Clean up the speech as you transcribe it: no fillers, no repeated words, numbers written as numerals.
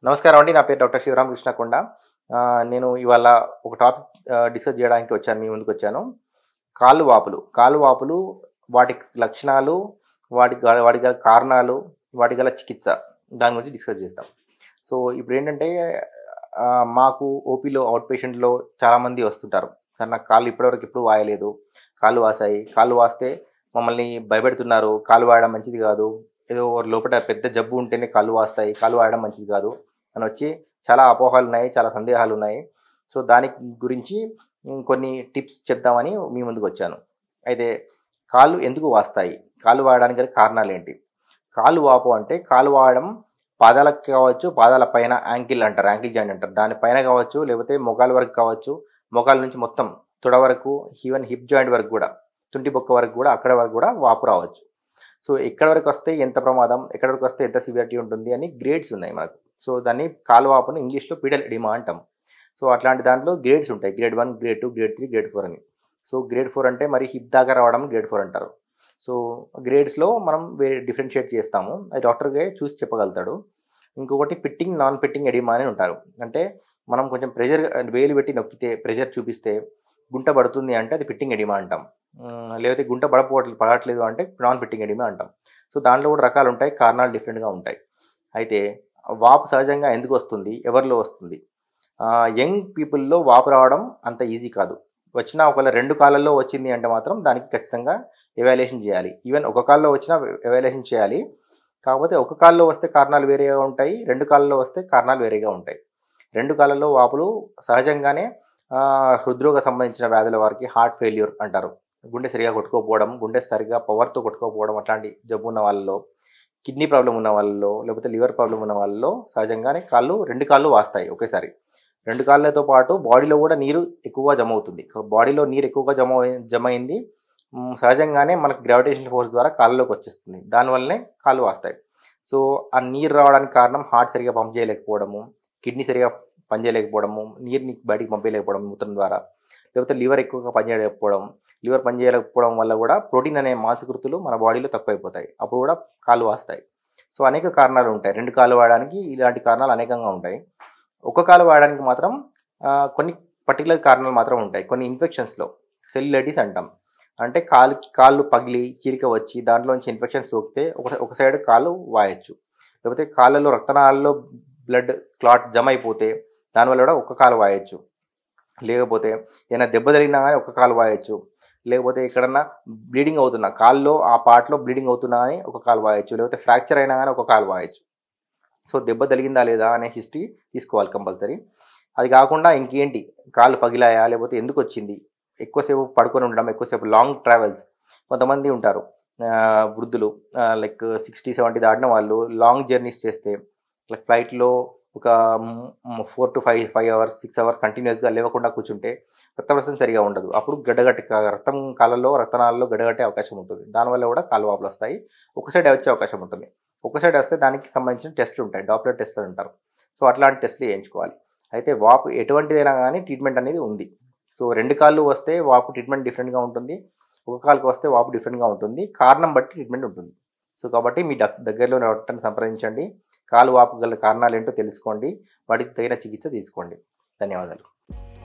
నమస్కారం అండి. నా పేరు డాక్టర్ శివరామకృష్ణ కొండ. నేను ఇవాళ ఒక టాపిక్ డిస్కస్ చేయడానికి వచ్చాను. మీ ముందుకొచ్చాను. కాళ్ళు వాపులు. కాళ్ళు వాపులు వాటి లక్షణాలు, వాటికి గల కారణాలు, వాటికి గల చికిత్స దాని గురించి డిస్కస్ చేద్దాం. సో, ఇప్పుడేంటంటే మాకు ఓపీలో, అవుట్ పేషెంట్‌లో చాలామంది వస్తుంటారు. సార్ నాకు కాళ్ళు ఇప్పటివరకు ఎప్పుడు వాయలేదు. కాళ్ళు వాసాయి. కాళ్ళు వాస్తే మమ్మల్ని భయపెడుతున్నారు. కాళ్ళు వాయడం మంచిది కాదు. ఏదో లోపట పెద్ద జబ్బు ఉంటేనే కాళ్ళు వాస్తాయి. కాళ్ళు వాయడం మంచిది కాదు అని వచ్చి చాలా అపోహలున్నాయి. చాలా సందేహాలున్నాయి. సో, దాని గురించి కొన్ని టిప్స్ చెప్దామని మీ ముందుకొచ్చాను. అయితే కాళ్ళు ఎందుకు వాస్తాయి? కాళ్ళు వాయడానికి గల కారణాలేంటి? కాళ్ళు వాపు అంటే కాళ్ళు వాయడం పాదాలకు కావచ్చు, పాదాల పైన యాంకిల్ అంటారు. యాంకిల్ జాయింట్ అంటారు. దాని పైన కావచ్చు, లేకపోతే మోకాళ్ళ వరకు కావచ్చు. మోకాళ్ళ నుంచి మొత్తం తొడ వరకు, ఈవెన్ హిప్ జాయింట్ వరకు కూడా, తుంటి బొక్క వరకు కూడా, అక్కడ వరకు కూడా వాపు రావచ్చు. సో, ఎక్కడి వరకు వస్తే ఎంత ప్రమాదం, ఎక్కడి వరకు వస్తే ఎంత సివియారిటీ ఉంటుంది అని గ్రేడ్స్ ఉన్నాయి మనకు. సో, దాన్ని కాలు వాపుని ఇంగ్లీష్‌లో పీడల్ ఎడిమా అంటాం. సో, అట్లాంటి దాంట్లో గ్రేడ్స్ ఉంటాయి. గ్రేడ్ 1, గ్రేడ్ 2, గ్రేడ్ 3, గ్రేడ్ 4 అని. సో, గ్రేడ్ 4 అంటే మరి హిప్ దాకా రావడం గ్రేడ్ 4 అంటారు. సో, గ్రేడ్స్‌లో మనం డిఫరెన్షియేట్ చేస్తాము. అది డాక్టర్‌గే చూసి చెప్పగలుగుతాడు. ఇంకొకటి పిట్టింగ్, నాన్ పిట్టింగ్ ఎడిమా అని ఉంటారు. అంటే మనం కొంచెం ప్రెషర్ వేలు పెట్టి నొక్కితే, ప్రెషర్ చూపిస్తే గుంట పడుతుంది అంటే అది పిట్టింగ్ ఎడిమా అంటాం. లేకపోతే గుంట పడట్లేదు అంటే నాన్ పిట్టింగ్ ఎడిమా అంటాం. సో, దాంట్లో కూడా రకాలుంటాయి. కారణాలు డిఫరెంట్‌గా ఉంటాయి. అయితే వాపు సహజంగా ఎందుకు వస్తుంది? ఎవరిలో వస్తుంది? యంగ్ పీపుల్‌లో వాపు రావడం అంత ఈజీ కాదు. వచ్చినా ఒకవేళ 2 కాళ్ళల్లో వచ్చింది అంటే మాత్రం దానికి ఖచ్చితంగా ఎవాల్యుయేషన్ చేయాలి. ఈవెన్ ఒక కాల్లో వచ్చినా ఎవాల్యుయేషన్ చేయాలి. కాకపోతే ఒక కాల్లో వస్తే కారణాలు వేరేగా ఉంటాయి. 2 కాళ్ళలో వస్తే కారణాలు వేరేగా ఉంటాయి. 2 కాళ్ళలో వాపులు సహజంగానే హృద్రోగ సంబంధించిన వ్యాధుల వారికి హార్ట్ ఫెయిల్యూర్ అంటారు. గుండె సరిగ్గా కొట్టుకోకపోవడం, గుండె సరిగ్గా పవర్‌తో కొట్టుకోకపోవడం అట్లాంటి జబ్బు ఉన్న వాళ్ళలో, కిడ్నీ ప్రాబ్లమ్ ఉన్న వాళ్ళలో, లేకపోతే లివర్ ప్రాబ్లమ్ ఉన్న వాళ్ళలో సహజంగానే 2 కాళ్ళు వాస్తాయి ఒకేసారి. 2 కాళ్ళతో పాటు బాడీలో కూడా నీరు ఎక్కువగా జమ అవుతుంది. బాడీలో నీరు ఎక్కువగా జమ అయింది. సహజంగానే మనకు గ్రావిటేషనల్ ఫోర్స్ ద్వారా కాళ్ళలోకి వచ్చేస్తుంది. దానివల్లనే కాళ్ళు వాస్తాయి. సో, ఆ నీరు రావడానికి కారణం హార్ట్ సరిగ్గా పంప్ చేయలేకపోవడము, కిడ్నీ సరిగ్గా పనిచేయలేకపోవడము, నీరుని బయటికి పంపించలేకపోవడం మూత్రం ద్వారా, లేకపోతే లివర్ ఎక్కువగా పనిచేయలేకపోవడం. లివర్ పనిచేయలేకపోవడం వల్ల కూడా ప్రోటీన్ అనే మాంసకృతులు మన బాడీలో తక్కువైపోతాయి. అప్పుడు కూడా కాళ్ళు వాస్తాయి. సో, అనేక కారణాలు ఉంటాయి. 2 కాళ్ళు వాడడానికి ఇలాంటి కారణాలు అనేకంగా ఉంటాయి. ఒక కాలు వాడడానికి మాత్రం కొన్ని పర్టిక్యులర్ కారణాలు మాత్రం ఉంటాయి. కొన్ని ఇన్ఫెక్షన్స్‌లో సెల్యులైటిస్ అంటాం. అంటే కాళ్ళు పగిలి, చీలిక వచ్చి దాంట్లోంచి ఇన్ఫెక్షన్ సోకితే ఒక సైడ్ కాలు వాయొచ్చు. లేకపోతే కాళ్ళలో రక్తనాళాల్లో బ్లడ్ క్లాట్ జమ అయిపోతే దానివల్ల కూడా ఒక కాలు వాయొచ్చు. లేకపోతే ఏదైనా దెబ్బ తగిలినా గానీ ఒక కాలు వాయొచ్చు. లేకపోతే ఎక్కడన్నా బ్లీడింగ్ అవుతున్నా, కాలులో ఆ పార్ట్‌లో బ్లీడింగ్ అవుతున్నా అని ఒక కాలు వాయొచ్చు. లేకపోతే ఫ్రాక్చర్ అయినా గానీ ఒక కాలు వాయొచ్చు. సో, దెబ్బ తగిలిందా లేదా అనే హిస్టరీ తీసుకోవాలి కంపల్సరీ. అది కాకుండా ఇంకేంటి, కాళ్ళు పగిలాయా? లేకపోతే ఎందుకొచ్చింది? ఎక్కువసేపు పడుకొని ఉండడం, ఎక్కువసేపు లాంగ్ ట్రావెల్స్ కొంతమంది ఉంటారు. వృద్ధులు లైక్ 60, 70 దాటిన వాళ్ళు లాంగ్ జర్నీస్ చేస్తే లైక్ ఫ్లైట్‌లో ఒక 4-5 అవర్స్, 6 అవర్స్ కంటిన్యూయస్‌గా లేవకుండా కూర్చుంటే రక్త ప్రసరణ సరిగ్గా ఉండదు. అప్పుడు రక్తం కాళ్ళలో, రక్తనాళాల్లో గడ్డగట్టే అవకాశం ఉంటుంది. దానివల్ల కూడా కాళ్ళు వాపులొస్తాయి. ఒక సైడే వచ్చే అవకాశం ఉంటుంది. ఒక సైడ్ వస్తే దానికి సంబంధించిన టెస్టులుంటాయి. డాప్లర్ టెస్టులు అంటారు. సో, అట్లాంటి టెస్టులు చేయించుకోవాలి. అయితే వాపు ఎటువంటిదైనా గానీ ట్రీట్మెంట్ అనేది ఉంది. సో, 2 కాళ్ళు వస్తే వాపు ట్రీట్మెంట్ డిఫరెంట్‌గా ఉంటుంది. ఒక కాలుకి వస్తే వాపు డిఫరెంట్‌గా ఉంటుంది. కారణం బట్టి ట్రీట్మెంట్ ఉంటుంది. సో, కాబట్టి మీ దగ్గరలోని డాక్టర్‌ని సంప్రదించండి. కాలు వాపు గల కారణాలేంటో తెలుసుకోండి. వాటికి తగిన చికిత్స తీసుకోండి. ధన్యవాదాలు.